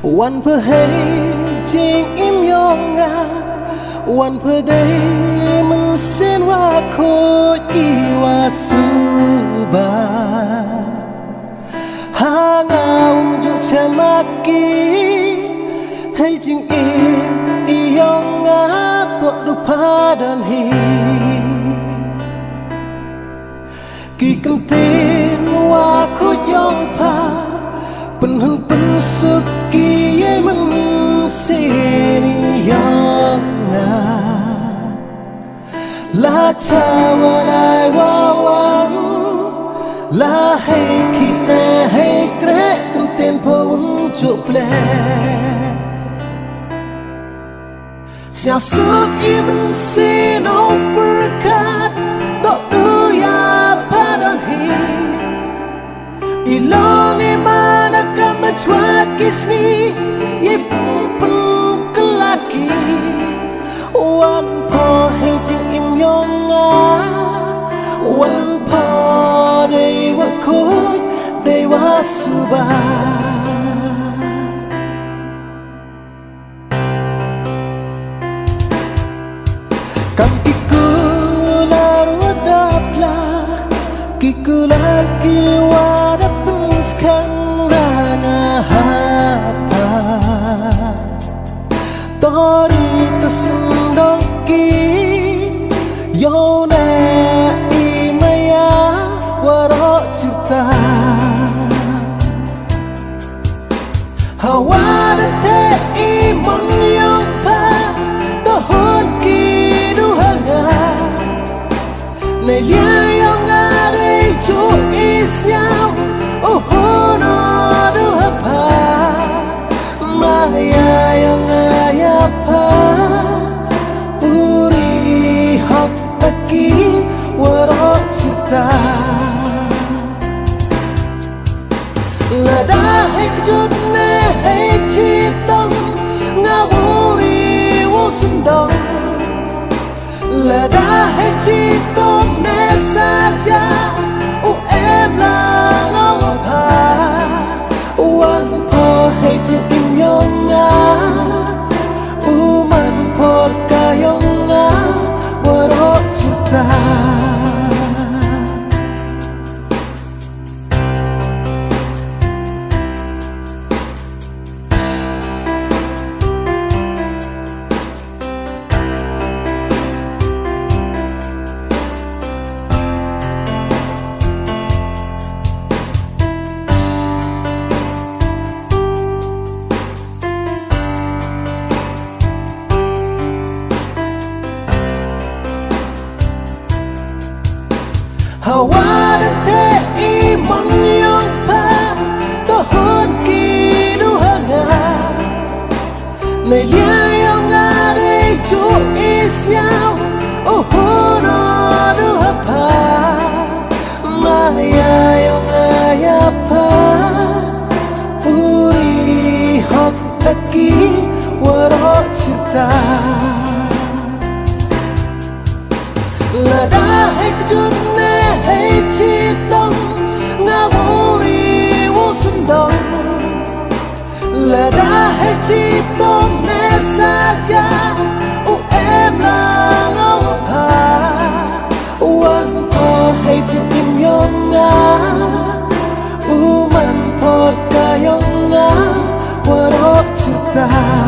วันเพื่อให้จริงอิ่มยองงาวันเพื่อได้มันเส้นว่าโคอีว่าสุบาหางาวจุเชมากีให้จริงอิ่มอียองงาตัวรูปาดันฮีกี่กันเต้นว่าโคยองพาเป็นหันเป็นสุกี้ยัยมันเสียนิยองงาลาชาวลายว่าวันลาให้ขี้แน่ให้เกรกันเต้นพอวันจุเปล่เสียสุกี้มันเสียนอเปิดขาดต่อดูยาพาดันฮีอีลองอีมานักกันมาชวากิสนียิบเป็นกลากีวันพอให้จริงอิ่มยองงาวันพอได้ว่าโคยได้ว่าสุบาkan kikular wadapla kikular kiwada penskan nana hapa tori tesendoki yona imaya waro cerita hawada te imun yang pa tohon ki này yang ada itu isiam oh no do apa maya yang apa uri hak aki waro cerita lada hekjut ne hekjitong ngawuri wosendong lada hekjitong ne saja em là ngau pa wan po hekjit im yong nga man po ka yong nga waro cerita hawada te iman yang pa tohon ki duhanga naya yang ada itu isiam oh no do apa maya yang apa uri hak aki waro cerita lada hekjut ne hekjitong ngawuri wosendong lada hekjitong ne saja em là ngau pa wan po hekjit im yong nga man po ka yong nga waro cerita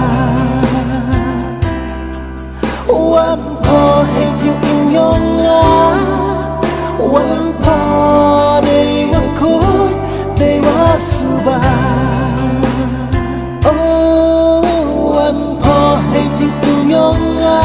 wan po hekjit im yong nga wan po day wan koy day wa suba oh wan po hekjit im yong nga